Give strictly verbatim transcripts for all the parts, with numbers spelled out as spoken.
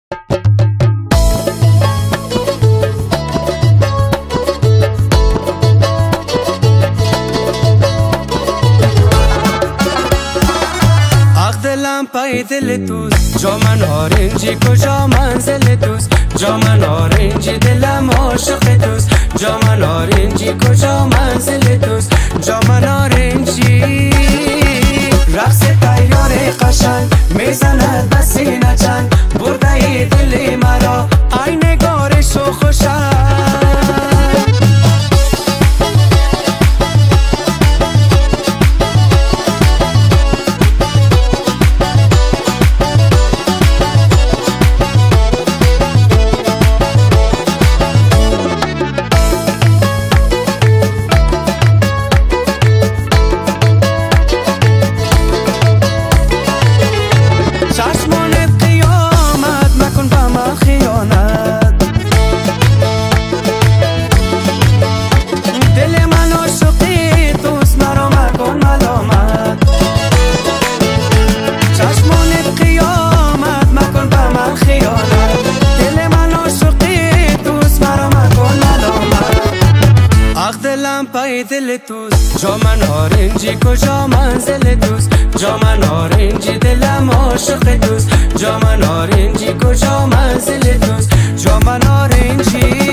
پای دل دوست جا من آرنجی کجا منزل دوست جا من آرنجی دلم عاشق دوست جا من آرنجی کجا منزل دوست جا من آرنجی رقص تیار قشنگ میزند به سینه چنگ برده دل مرا ای نگارش و خوشنگ پای دل دوست جا من آرنجی کجا منزل دوست جا من آرنجی دلم عاشق دوست جا من آرنجی کجا منزل دوست جا من آرنجی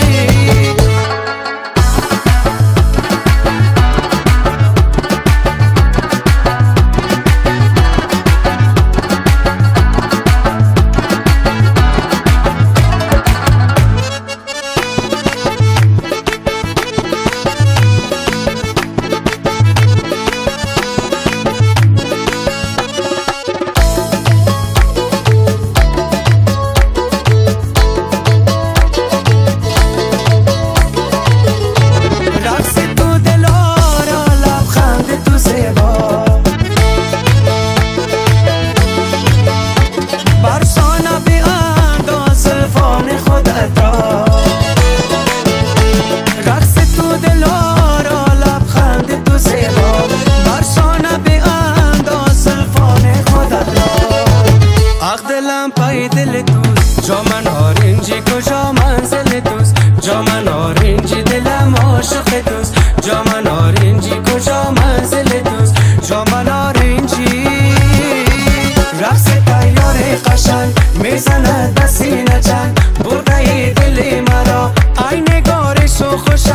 پای دل دوست جا من آرنجی کجا منزل دوست جا من آرنجی دلم عاشق دوست جا من آرنجی کجا منزل دوست جا من آرنجی رقص تیار قشنگ میزند به سینه چنگ برده دل مرا ای نگارش و خوش